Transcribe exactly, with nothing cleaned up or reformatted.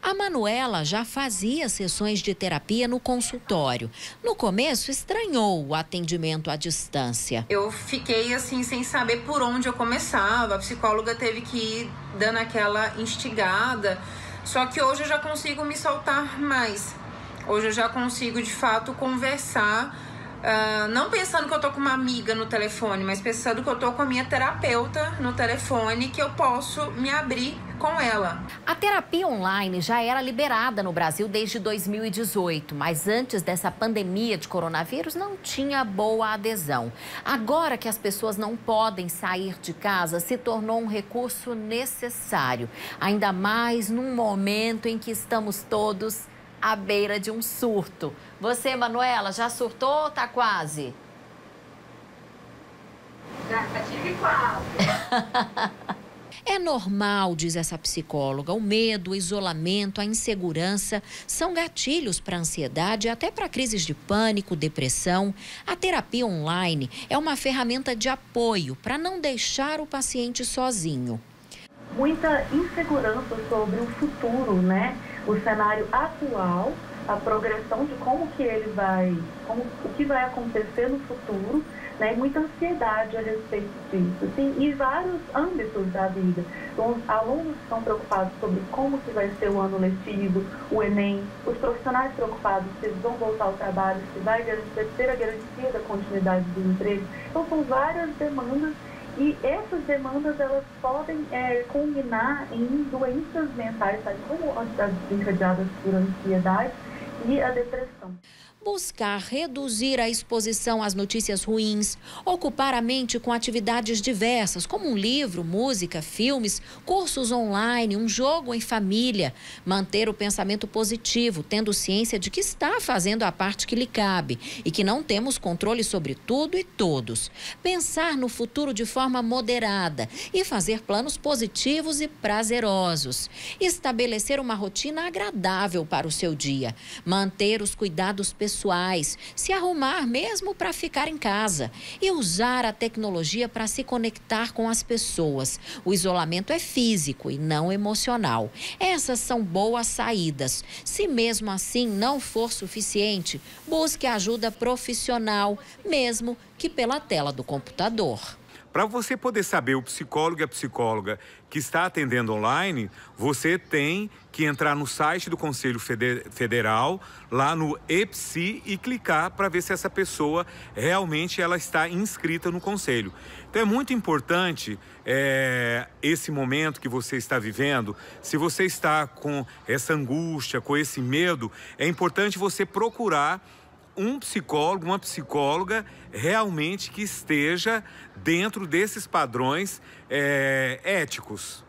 A Manuela já fazia sessões de terapia no consultório. No começo, estranhou o atendimento à distância. Eu fiquei assim, sem saber por onde eu começava. A psicóloga teve que ir dando aquela instigada. Só que hoje eu já consigo me soltar mais. Hoje eu já consigo, de fato, conversar. Uh, não pensando que eu tô com uma amiga no telefone, mas pensando que eu tô com a minha terapeuta no telefone, que eu posso me abrir com ela. A terapia online já era liberada no Brasil desde dois mil e dezoito, mas antes dessa pandemia de coronavírus não tinha boa adesão. Agora que as pessoas não podem sair de casa, se tornou um recurso necessário, ainda mais num momento em que estamos todos à beira de um surto. Você, Manuela, já surtou ou tá quase? Já tive quase. É normal, diz essa psicóloga, o medo, o isolamento, a insegurança são gatilhos para a ansiedade e até para crises de pânico, depressão. A terapia online é uma ferramenta de apoio para não deixar o paciente sozinho. Muita insegurança sobre o futuro, né? O cenário atual, a progressão de como que ele vai, como, o que vai acontecer no futuro, né? E muita ansiedade a respeito disso, assim, e vários âmbitos da vida. Então, os alunos estão preocupados sobre como que vai ser o ano letivo, o Enem, os profissionais preocupados se eles vão voltar ao trabalho, se vai ter a garantia da continuidade do emprego. Então, são várias demandas. E essas demandas, elas podem é, culminar em doenças mentais, sabe? Como as desencadeadas por ansiedade e a depressão. Buscar reduzir a exposição às notícias ruins, ocupar a mente com atividades diversas, como um livro, música, filmes, cursos online, um jogo em família. Manter o pensamento positivo, tendo ciência de que está fazendo a parte que lhe cabe e que não temos controle sobre tudo e todos. Pensar no futuro de forma moderada e fazer planos positivos e prazerosos. Estabelecer uma rotina agradável para o seu dia. Manter os cuidados pessoais. Pessoais, se arrumar mesmo para ficar em casa e usar a tecnologia para se conectar com as pessoas. O isolamento é físico e não emocional. Essas são boas saídas. Se mesmo assim não for suficiente, busque ajuda profissional, mesmo que pela tela do computador. Para você poder saber o psicólogo e a psicóloga que está atendendo online, você tem que entrar no site do Conselho Federal, lá no EPSI, e clicar para ver se essa pessoa realmente ela está inscrita no Conselho. Então é muito importante é, esse momento que você está vivendo. Se você está com essa angústia, com esse medo, é importante você procurar um psicólogo, uma psicóloga realmente que esteja dentro desses padrões é, éticos.